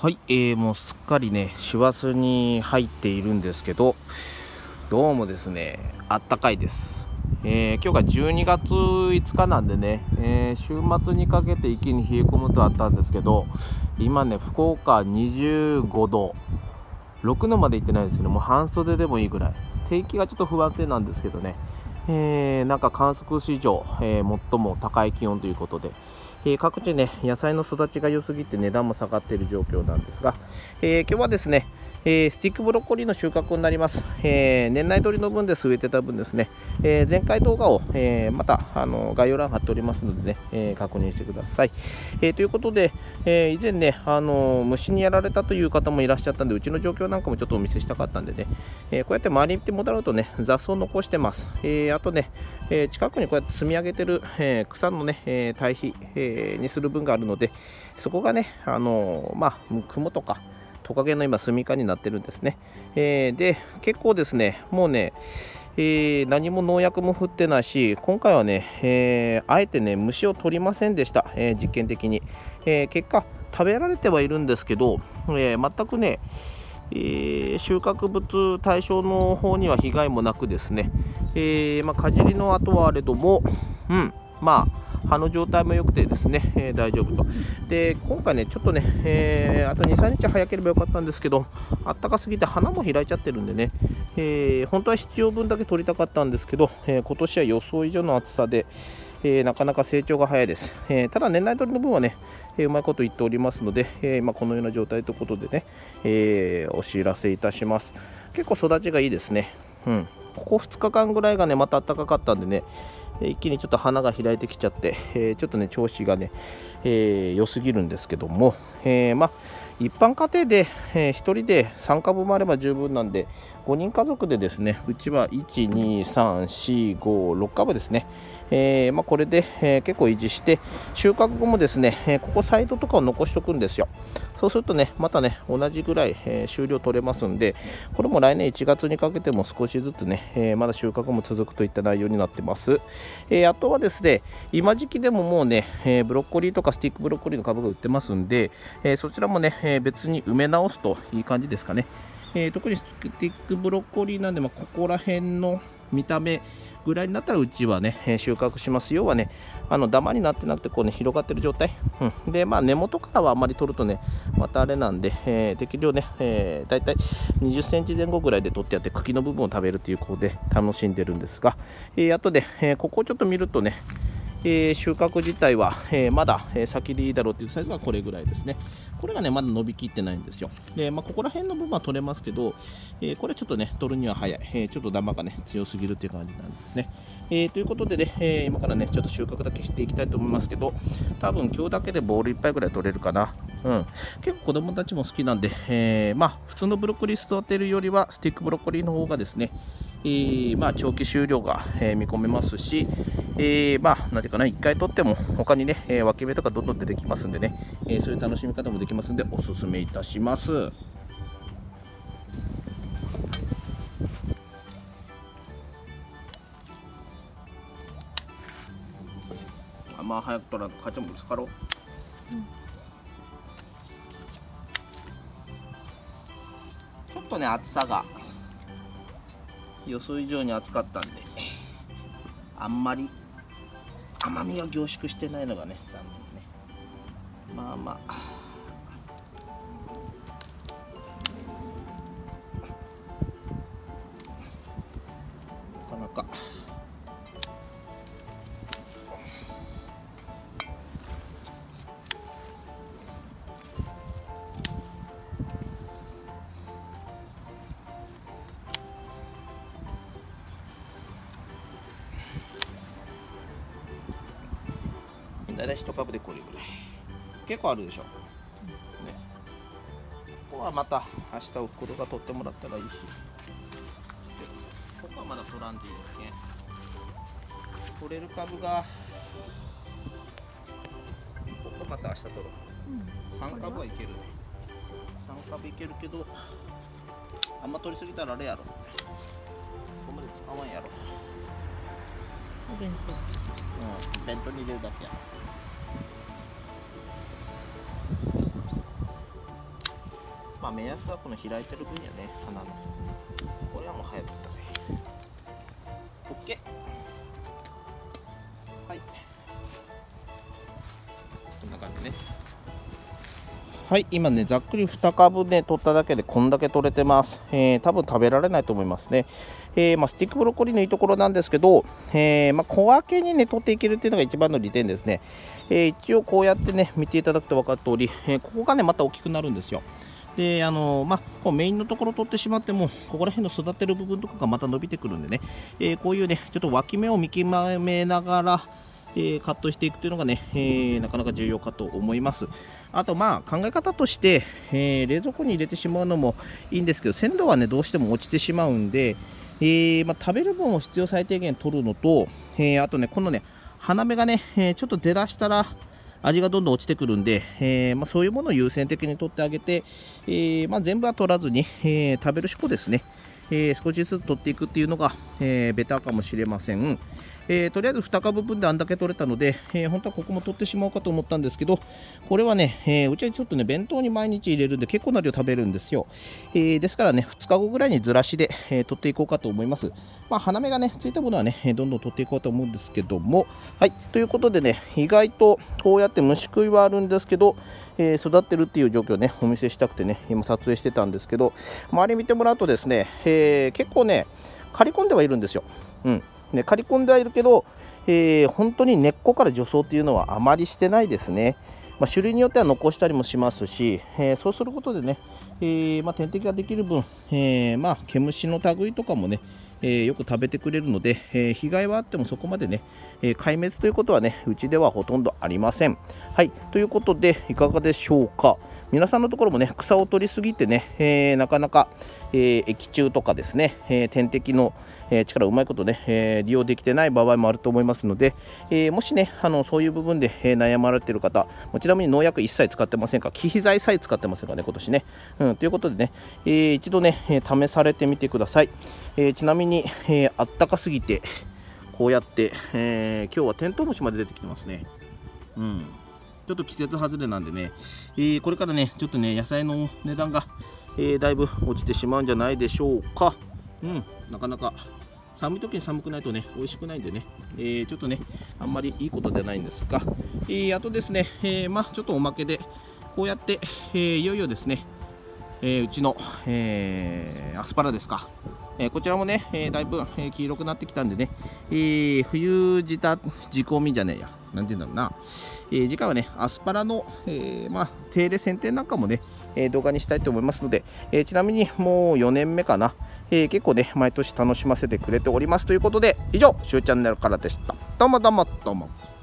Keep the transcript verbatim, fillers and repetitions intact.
はい、えー、もうすっかりね師走に入っているんですけど、どうもですねあったかいです。えー、今日がじゅうにがついつかなんでね、えー、週末にかけて一気に冷え込むとあったんですけど、今ね福岡にじゅうごど、ろくどまで行ってないんですけども、半袖でもいいぐらい、天気がちょっと不安定なんですけどね、えー、なんか観測史上、えー、最も高い気温ということで、えー、各地ね野菜の育ちが良すぎて値段も下がっている状況なんですが、えー、今日はですね、えー、スティックブロッコリーの収穫になります。えー、年内取りの分です。植えてた分ですね、えー、前回動画を、えー、またあの概要欄貼っておりますのでね、えー、確認してください。えー、ということで、えー、以前ねあの虫にやられたという方もいらっしゃったんで、うちの状況なんかもちょっとお見せしたかったんでね、えー、こうやって周りに見てもらうとね雑草を残してます。えー、あとね、えー、近くにこうやって積み上げてる、えー、草のね、えー、堆肥、えー、にする分があるので、そこがねあのー、まあ雲とかトカゲの今住処になってるんですね。えー、で結構ですねもうね、えー、何も農薬も振ってないし、今回はね、えー、あえてね虫を取りませんでした。えー、実験的に、えー、結果食べられてはいるんですけど、えー、全くね、えー、収穫物対象の方には被害もなくですね、えーまあ、かじりの後はあれども、うんまあ葉の状態も良くてですね、えー、大丈夫と。で今回ねちょっとね、えー、あとにさんにち早ければよかったんですけど、あったかすぎて花も開いちゃってるんでね、えー、本当は必要分だけ取りたかったんですけど、えー、今年は予想以上の暑さで、えー、なかなか成長が早いです。えー、ただ年内取りの分はね、えー、うまいこと言っておりますので、えーまあ、このような状態ということでね、えー、お知らせいたします。結構育ちがいいですね。うん、ここふつかかんぐらいがねまた暖かかったんでね、一気にちょっと花が開いてきちゃって、えー、ちょっとね調子がね、えー、良すぎるんですけども、えー、まあ一般家庭で、えー、ひとりでさんかぶもあれば十分なんで、ごにん家族でですね、うちはいち、に、さん、し、ご、ろっかぶですね。えーまあ、これで、えー、結構維持して、収穫後もですね、えー、ここサイドとかを残しておくんですよ。そうするとね、またね、同じぐらい、えー、収量取れますんで、これも来年いちがつにかけても少しずつね、えー、まだ収穫も続くといった内容になってます。えー、あとはですね、今時期でももうね、えー、ブロッコリーとかスティックブロッコリーの株が売ってますんで、えー、そちらもね、えー、別に埋め直すといい感じですかね。えー、特にスティックブロッコリーなんで、まあ、ここら辺の見た目ぐらいになったらうちはね、えー、収穫します。要はね、あのダマになってなくてこうね広がってる状態、うん、でまあ根元からはあんまり取るとねまたあれなんで、えー、適量ね、えー、だいたいにじゅっセンチぜん後ぐらいで取ってやって茎の部分を食べるということで楽しんでるんですが、えー、後で、えー、ここをちょっと見るとね、えー、収穫自体は、えー、まだ、えー、先でいいだろうというサイズはこれぐらいですね。これがねまだ伸びきってないんですよ。で、まあ、ここら辺の部分は取れますけど、えー、これちょっとね取るには早い、えー、ちょっとダマがね強すぎるっていう感じなんですね。えー、ということでね、えー、今からねちょっと収穫だけしていきたいと思いますけど、多分今日だけでボールいっぱいぐらい取れるかな。うん、結構子供たちも好きなんで、えー、まあ普通のブロッコリー育てるよりはスティックブロッコリーの方がですね、えー、まあ長期収量が、えー、見込めますし、えー、まあ何ていうかな、いっかい取っても他にね、えー、分け目とかどんどん出てきますんでね、えー、そういう楽しみ方もできますんでおすすめいたします。あんま早く取らんと母ちゃんもぶつかろう。うん、ちょっとね暑さが予想以上に暑かったんで、あんまり甘みが凝縮してないのがね残念ね。まあまあなかなかだいたいいち株でこれぐらい結構あるでしょ、ね、ここはまた明日おふくろが取ってもらったらいいし、ここはまだ取らんでいいけん取れる株がここまた明日取ろう、うん、さん株はいけるね。さん株いけるけどあんま取りすぎたらあれやろ、ここまで使わんやろ。お弁当、うん、弁当に入れるだけや。 まあ目安はこの開いてる分やね、花の。これはもう早く取った方がいい。OK。はい。こんな感じね。はい、今ね、ざっくりに株ね、取っただけでこんだけ取れてます。えー、多分食べられないと思いますね。えーまあ、スティックブロッコリーのいいところなんですけど、えーまあ、小分けにね、取っていけるっていうのが一番の利点ですね。えー、一応こうやってね、見ていただくと分かる通り、えー、ここがね、また大きくなるんですよ。で、あのー、まあ、こうメインのところ取ってしまっても、ここら辺の育てる部分とかがまた伸びてくるんでね、えー、こういうね、ちょっと脇芽を見極めながら、えー、カットしていくというのがね、えー、なかなか重要かと思います。あとまあ考え方として、えー、冷蔵庫に入れてしまうのもいいんですけど、鮮度はねどうしても落ちてしまうんで、えーまあ、食べる分を必要最低限取るのと、えー、あとねこのね花芽がね、えー、ちょっと出だしたら味がどんどん落ちてくるんで、えーまあ、そういうものを優先的に取ってあげて、えーまあ、全部は取らずに、えー、食べる量ですね、えー、少しずつ取っていくっていうのが、えー、ベターかもしれません。えー、とりあえずに株分であんだけ取れたので、えー、本当はここも取ってしまおうかと思ったんですけど、これはね、えー、うちはちょっとね、弁当に毎日入れるんで結構な量食べるんですよ。えー、ですからね、ふつかごぐらいにずらしで、えー、取っていこうかと思います。まあ、花芽がね、ついたものはね、どんどん取っていこうと思うんですけども、はい、ということでね、意外とこうやって虫食いはあるんですけど、えー、育ってるっていう状況をね、お見せしたくてね、今撮影してたんですけど、周り見てもらうとですね、えー、結構ね、刈り込んではいるんですよ。うん。ね、刈り込んではいるけど、えー、本当に根っこから除草っていうのはあまりしてないですね。まあ、種類によっては残したりもしますし、えー、そうすることでね、えーまあ、天敵ができる分、えーまあ、毛虫の類とかもね、えー、よく食べてくれるので、えー、被害はあってもそこまでね、えー、壊滅ということはね、うちではほとんどありません。はい、ということで、いかがでしょうか。皆さんのところもね、草を取りすぎてね、えー、なかなか、えー、益虫とかですね、えー、天敵のえー、力をうまいことね、えー、利用できてない場合もあると思いますので、えー、もしねあのそういう部分で、えー、悩まれている方、もちなみに農薬一切使ってませんか、忌避剤さえ使ってませんかね、今年ね。うん、ということでね、えー、一度ね、えー、試されてみてください。えー、ちなみに、えー、あったかすぎて、こうやって、えー、今日はテントウムシまで出てきてますね。うん、ちょっと季節外れなんでね、えー、これからね、ちょっとね、野菜の値段が、えー、だいぶ落ちてしまうんじゃないでしょうか。うん、なかなか寒い時に寒くないとね、美味しくないんでね、えー、ちょっとね、あんまりいいことではないんですが、えー、あとですね、えー、まあちょっとおまけで、こうやって、えー、いよいよですね、えー、うちの、えー、アスパラですか、えー、こちらもね、えー、だいぶ、えー、黄色くなってきたんでね、えー、冬仕仕込みじゃねえや、なんて言うんだろうな、えー、次回はね、アスパラの、えー、まあ手入れ剪定なんかもね、えー、動画にしたいと思いますので、えー、ちなみにもうよねんめかな、えー、結構ね、毎年楽しませてくれておりますということで、以上、しゅうチャンネルからでした。どうもどうもどうも。